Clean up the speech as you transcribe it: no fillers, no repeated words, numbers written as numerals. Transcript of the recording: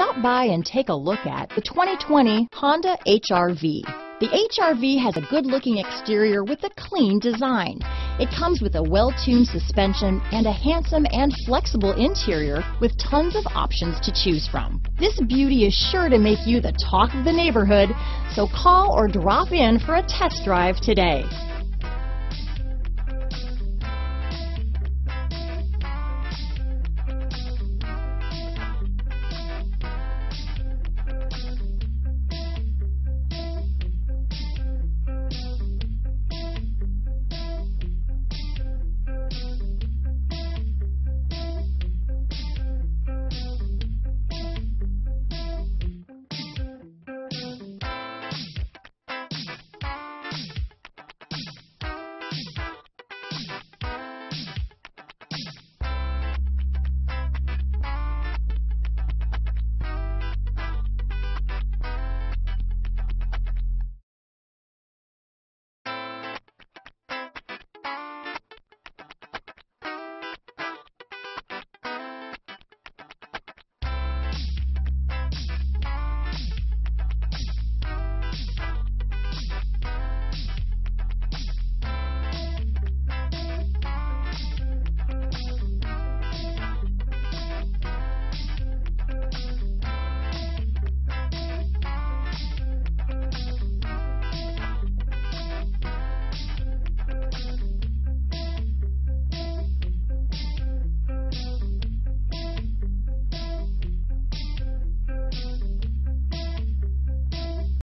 Stop by and take a look at the 2020 Honda HR-V. The HR-V has a good-looking exterior with a clean design. It comes with a well-tuned suspension and a handsome and flexible interior with tons of options to choose from. This beauty is sure to make you the talk of the neighborhood, so call or drop in for a test drive today.